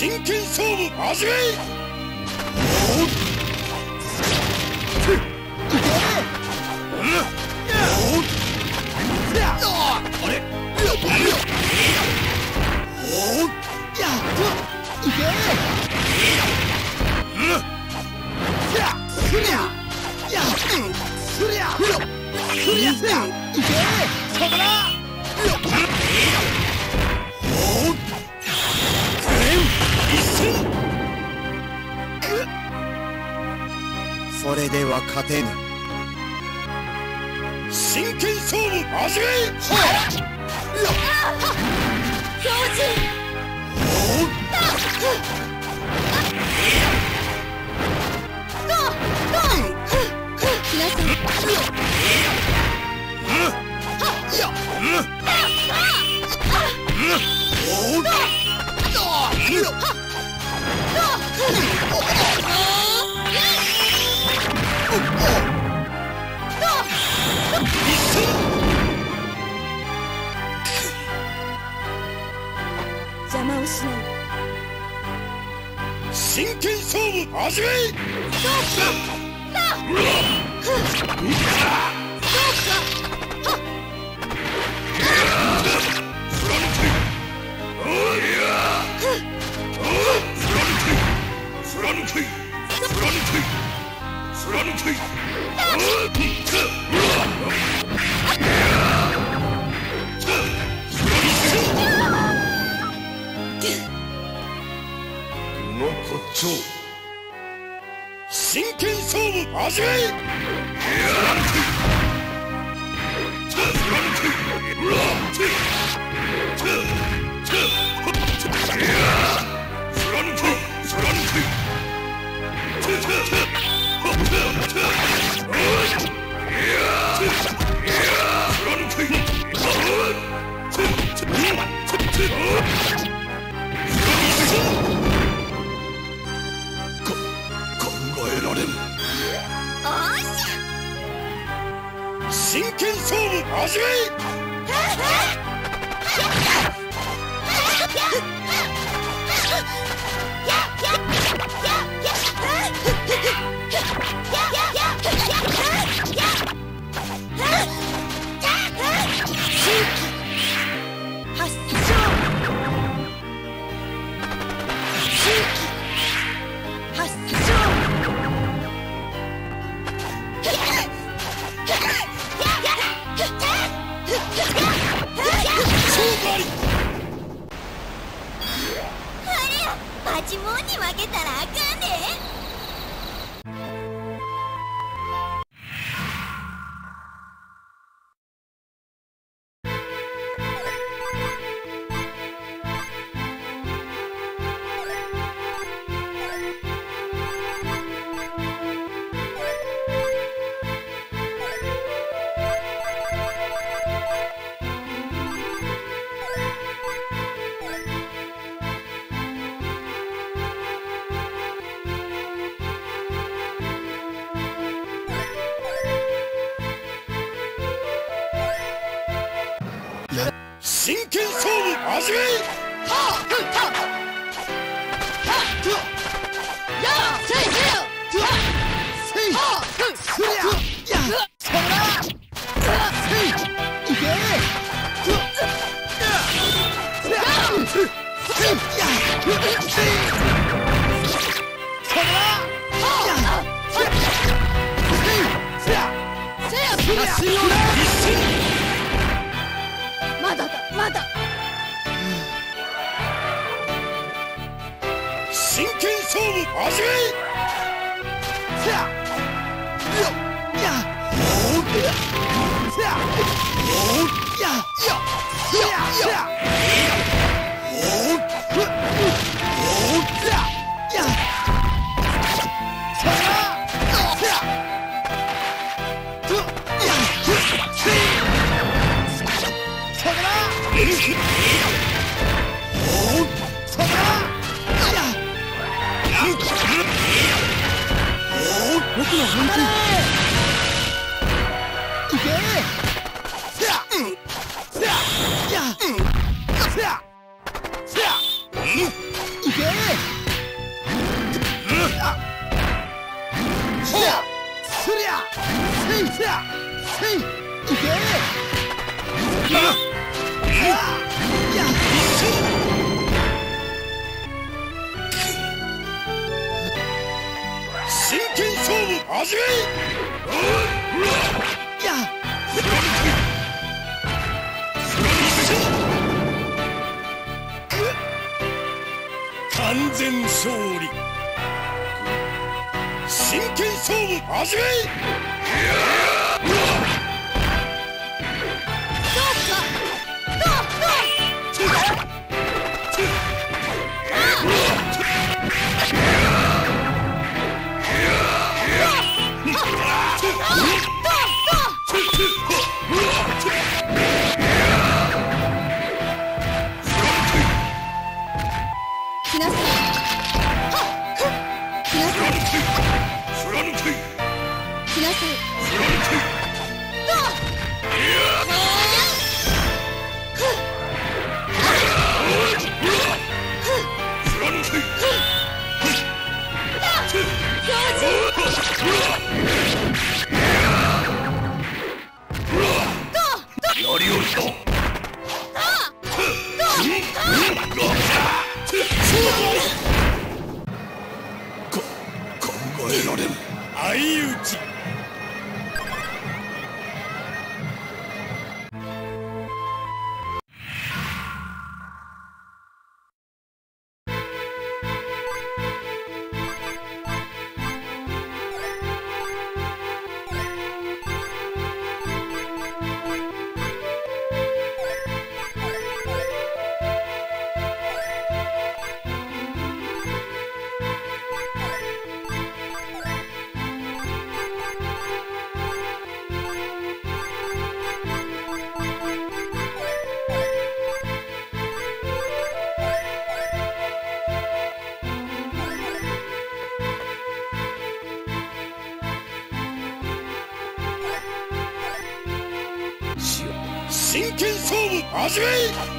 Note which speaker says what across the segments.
Speaker 1: 真剣勝負始め。
Speaker 2: それでは勝てぬ。
Speaker 1: 真剣勝負始め。
Speaker 3: 教授皆さん邪魔をしない。
Speaker 1: 真剣勝負始め。真剣勝負始め。真剣勝負始め。
Speaker 3: パチモンに負けたらあかんで。
Speaker 1: 真剣勝負始め。
Speaker 3: まだだまだ。
Speaker 1: 真剣勝負始め。
Speaker 2: 僕の本気。いけ。いけ。 すりゃせいせやせいいけ
Speaker 1: 真剣勝負始め完全勝利真剣勝負始め
Speaker 3: 来なさい。来なさい。
Speaker 1: 貫け
Speaker 3: 来なさい。
Speaker 1: 考えられん相打ち真剣勝負始め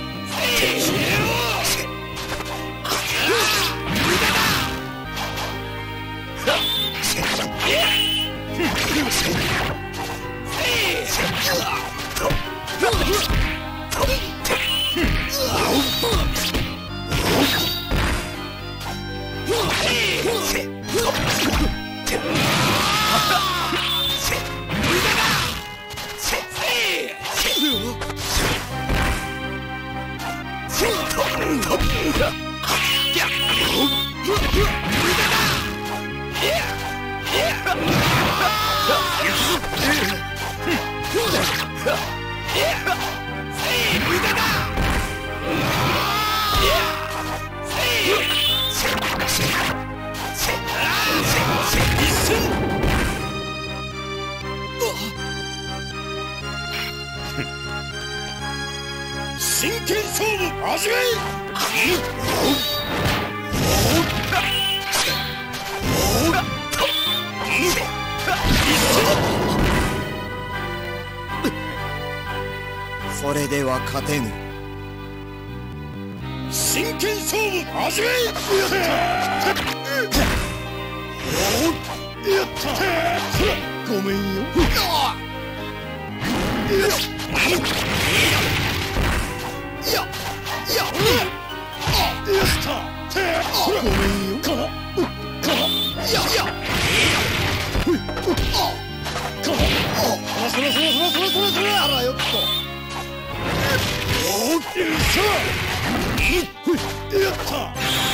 Speaker 1: 真剣勝負始め
Speaker 2: それでは勝てぬ。
Speaker 1: 真剣勝負始め
Speaker 2: ごめんよ。ごめんよ。あらよっと。
Speaker 1: やった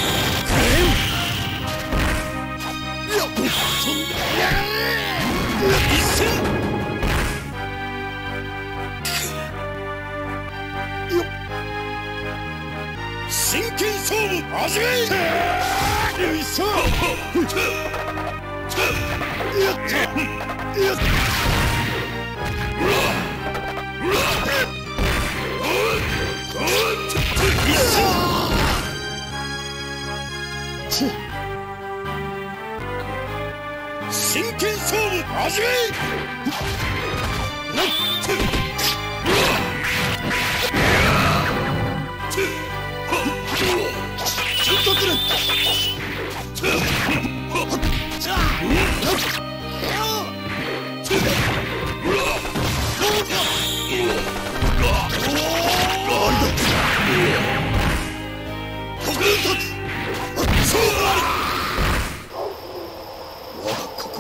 Speaker 1: 真剣勝負始めよいしょやったやった真剣勝負始め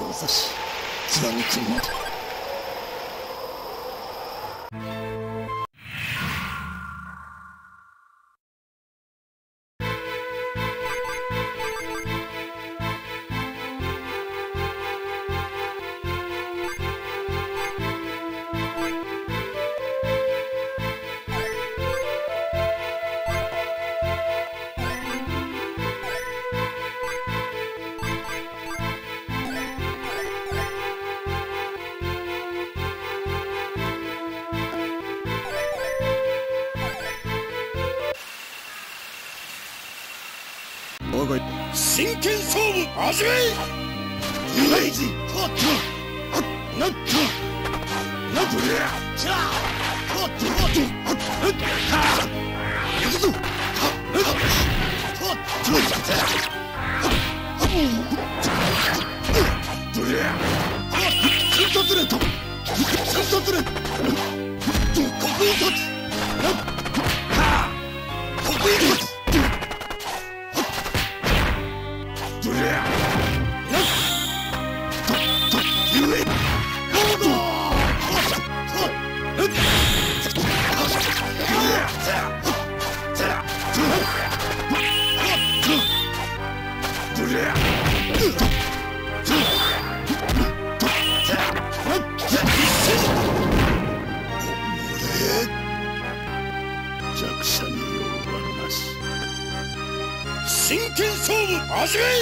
Speaker 1: 志貫くのだ。真剣勝負始め。イメージホットナットナットチャーホットホットはっ行くぞホットツンタズレットツンタズレットここ一つここ一つ弱者に用はなし。真剣勝負始め。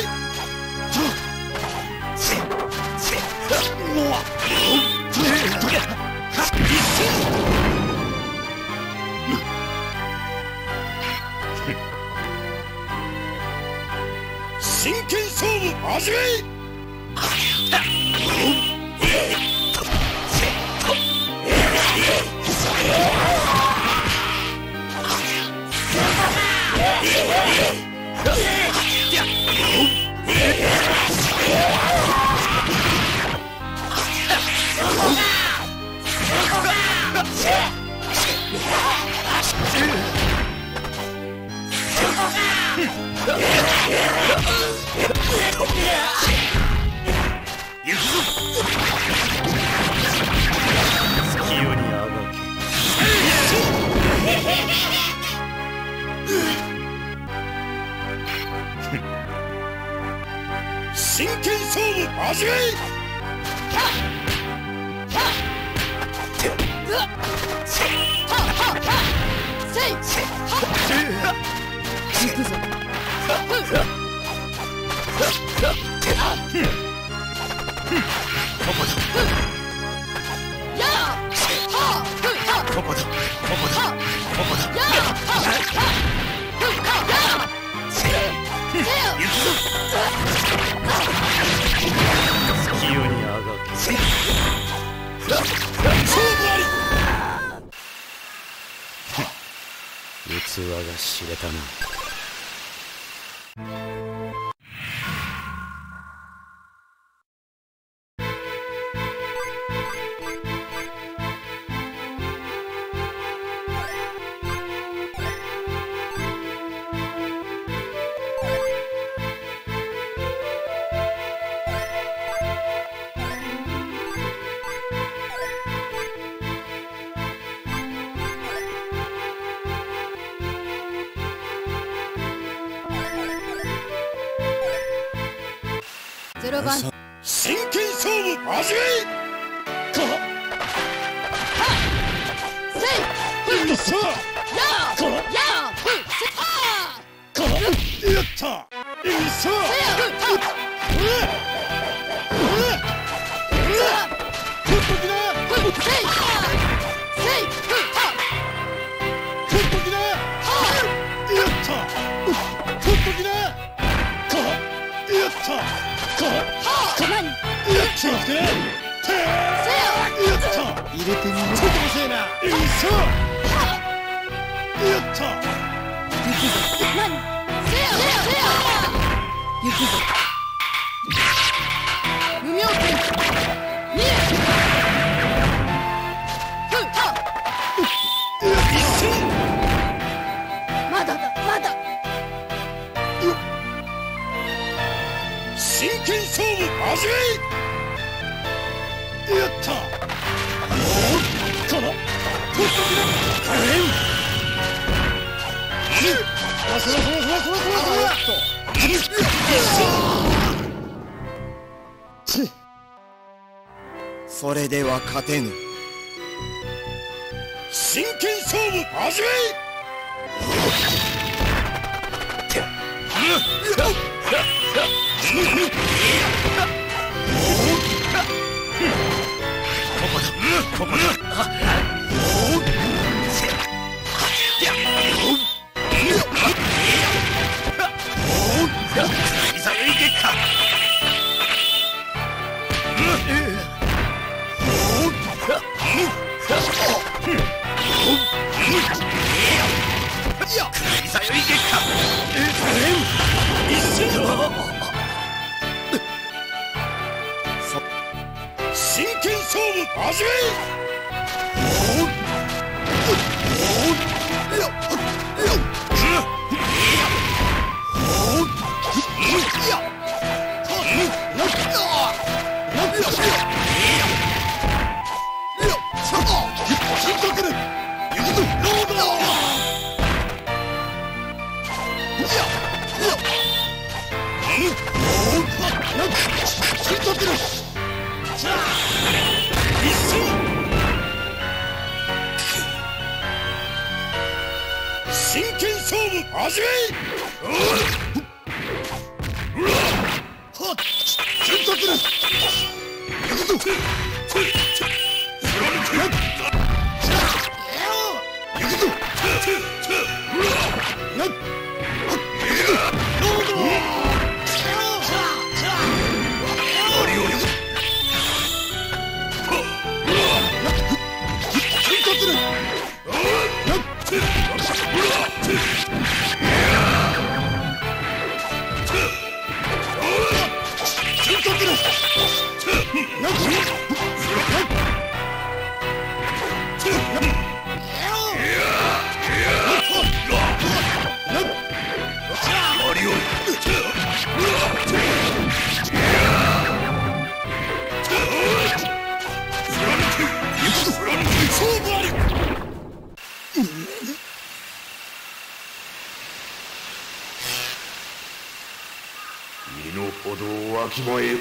Speaker 1: 真剣勝負始め。真剣勝負始め。器が知れたな。
Speaker 3: 0番
Speaker 1: 真剣勝負始め。よっしゃやったよっしゃ入れてみる。ちょっと遅いな。よっしゃやった。行くぞ。何行くぞ。無名剣見えまだだまだ。真剣勝負始め。
Speaker 2: それでは勝てぬ。
Speaker 1: 真剣勝負始め。ここだ。真剣勝負始め。真剣勝負始め。身の程をわきまえ。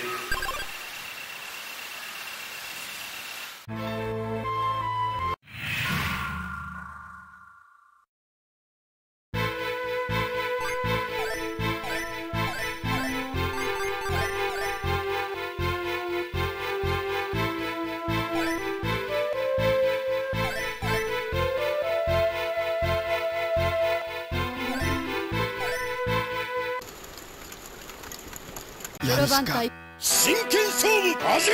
Speaker 3: 番隊
Speaker 1: 真剣勝負始め。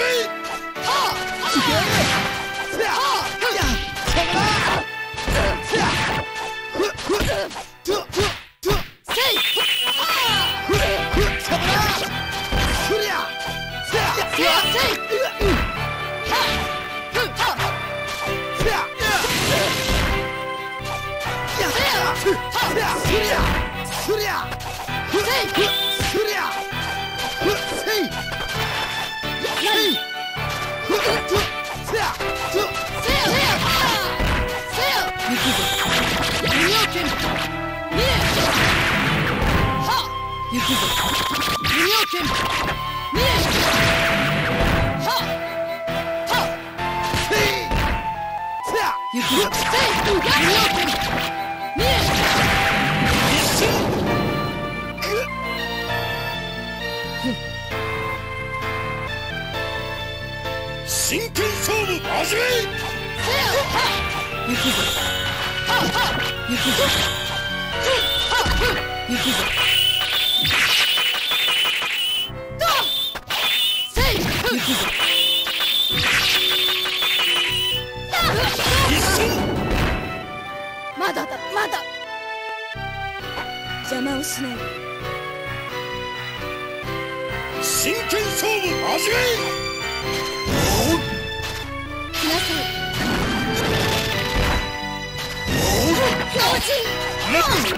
Speaker 1: 真剣勝負始め。行くぞ。行くぞ。行くぞ。行くぞ。
Speaker 3: まだだ、まだ。邪魔をしない。
Speaker 1: 真剣勝負始め。
Speaker 3: 来なさい。強靭。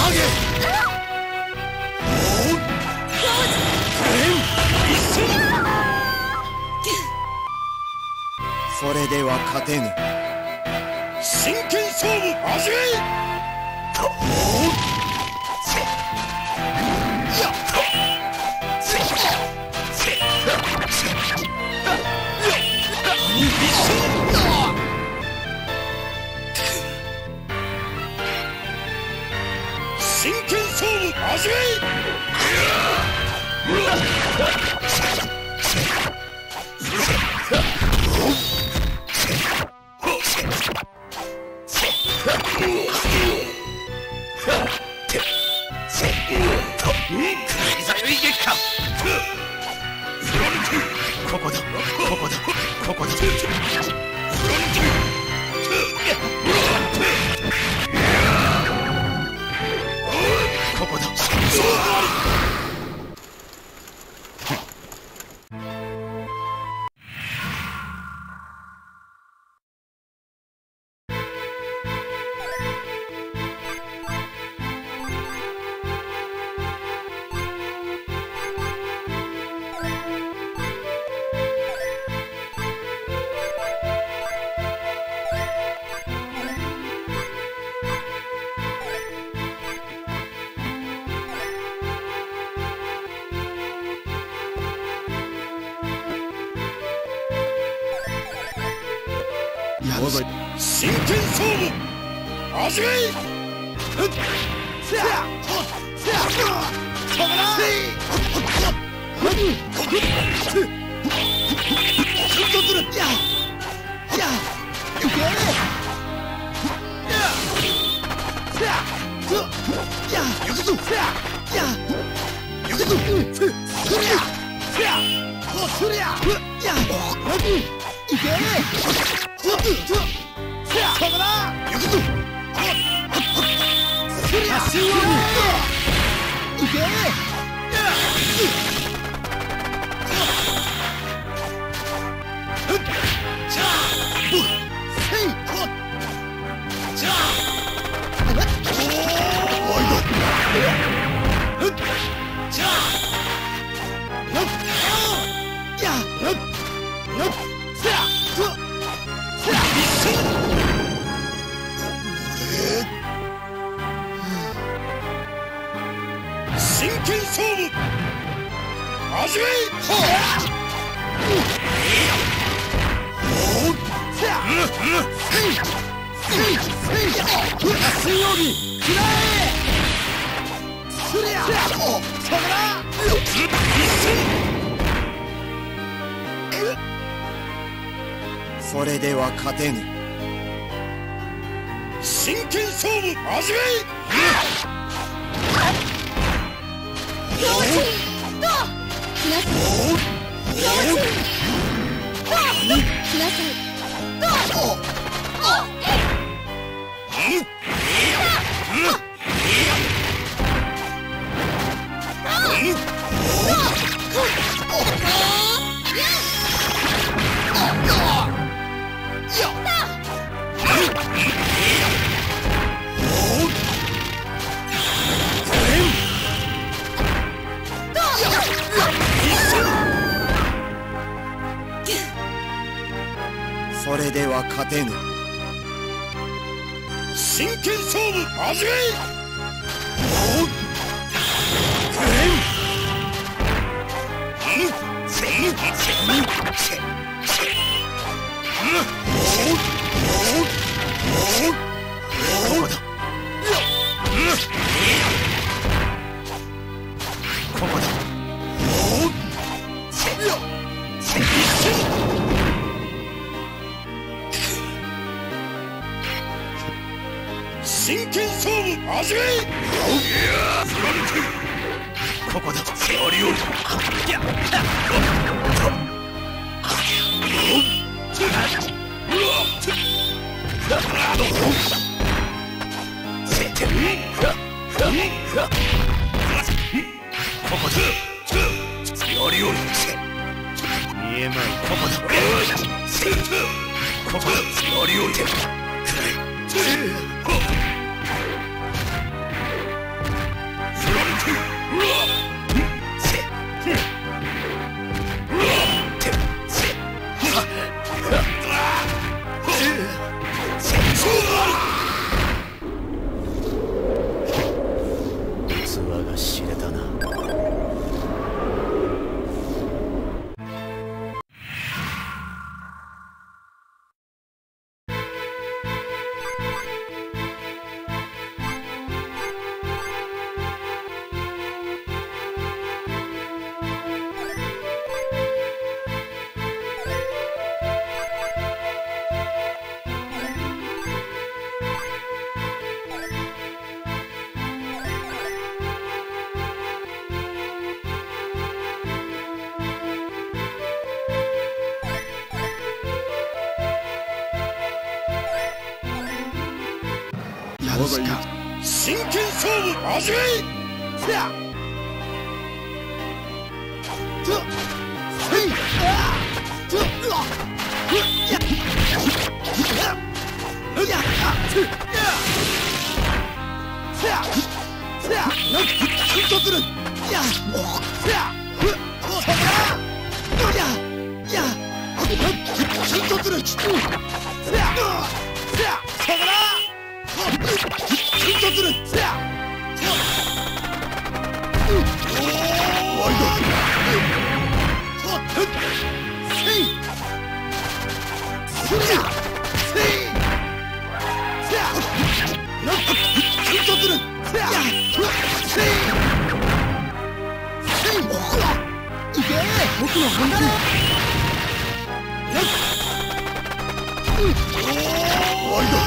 Speaker 1: げ
Speaker 2: それでは勝てぬ。
Speaker 1: 真剣勝負始め。真剣勝負始め。
Speaker 2: ここだ、ここだ、ここだ。ここだ。
Speaker 1: 真剣勝負始め。真剣勝負始め。
Speaker 2: 水曜日くらえ。それでは勝てぬ。
Speaker 1: 真剣勝負始め。
Speaker 2: それでは勝てぬ。
Speaker 1: 真剣勝負始め。
Speaker 2: ここだ。
Speaker 1: 真剣勝負始め。
Speaker 2: ここだ。見えまい。ここだ。ここだ。 我が言う
Speaker 1: 真剣勝負始め。
Speaker 2: せやとせいとうわややせやせやなん奮闘するやせやせやや奮闘するせやせやそこだ奮闘するせやワイドせいそれやせいせやなんと奮闘するせやせいせいいけ僕の本気ワイド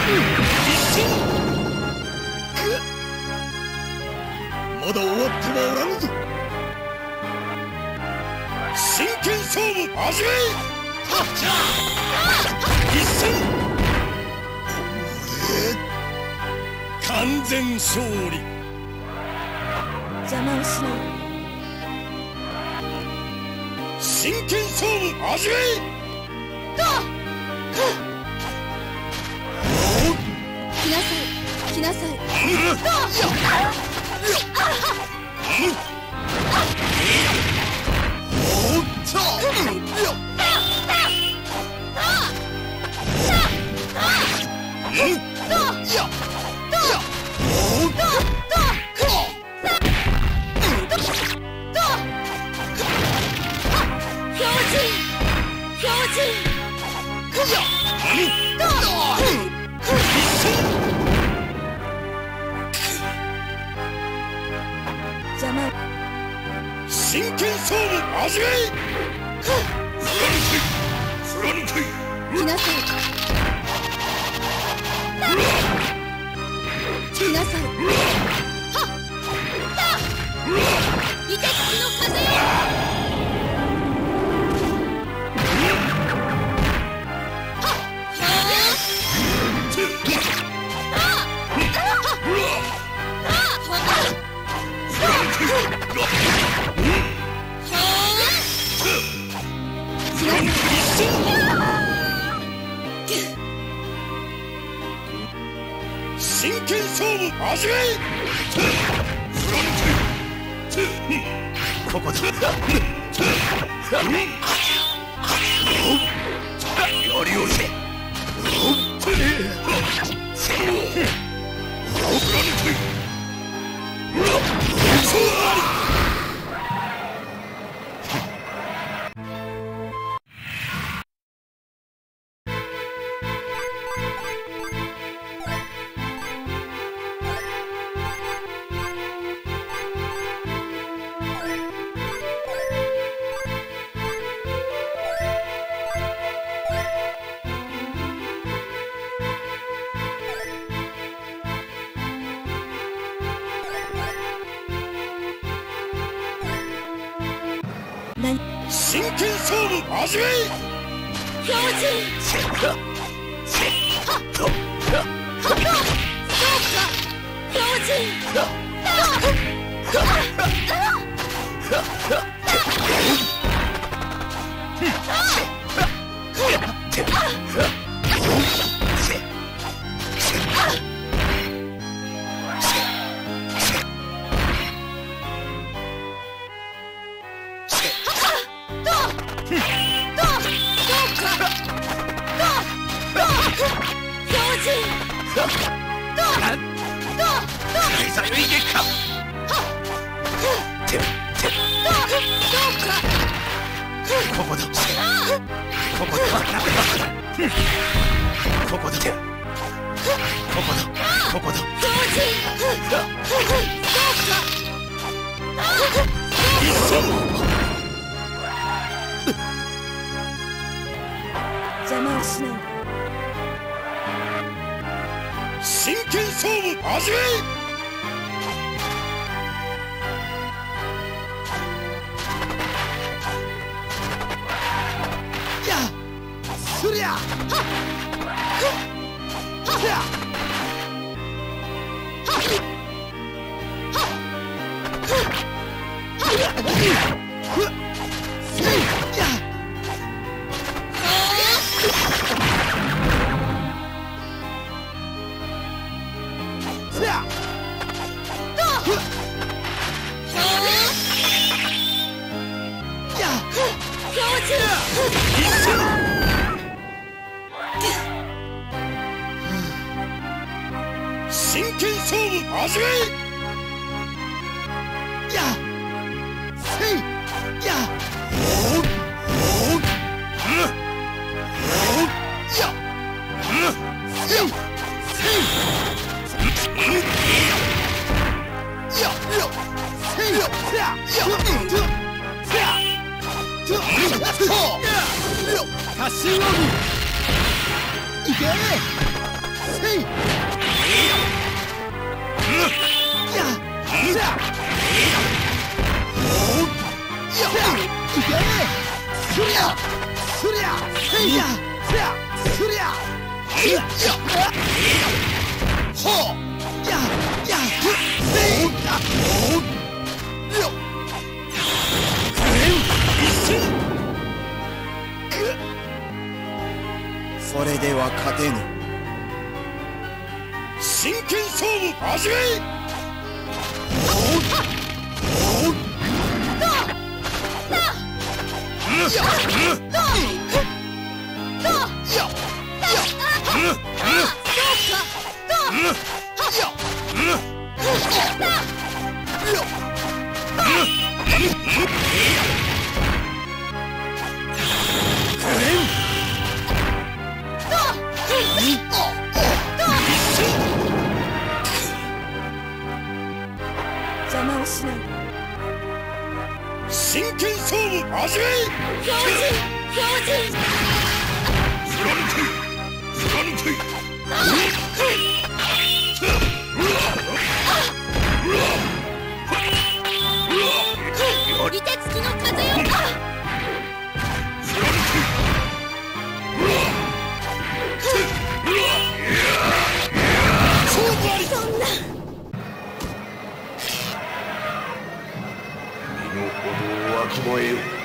Speaker 2: まだ終わってはおらぬぞ。真剣勝負始め。一戦完全勝利。
Speaker 3: 邪魔をしない。
Speaker 1: 真剣勝負始め。
Speaker 3: 来なさい来なさい。邪魔。
Speaker 1: 真剣勝負始め。貫け
Speaker 3: 来なさい来なさい。はっ凍てつきの風よ。
Speaker 1: 真剣勝負始め。
Speaker 2: ここだやりおせ
Speaker 1: 真剣勝負始め。
Speaker 3: 標準はっそうか標準ここだここだここだここだ邪魔をしない。
Speaker 1: 真剣勝負始め。
Speaker 2: すりゃはっはっ
Speaker 1: 真剣勝負始め。
Speaker 2: それでは勝てぬ。
Speaker 1: 真剣勝負始め。
Speaker 3: 邪魔をしないで。
Speaker 1: 真剣勝負始め。
Speaker 3: 標準
Speaker 1: 貫け。
Speaker 3: 凍てつきの風よ。そんな。
Speaker 1: 身の程をわきまえよ。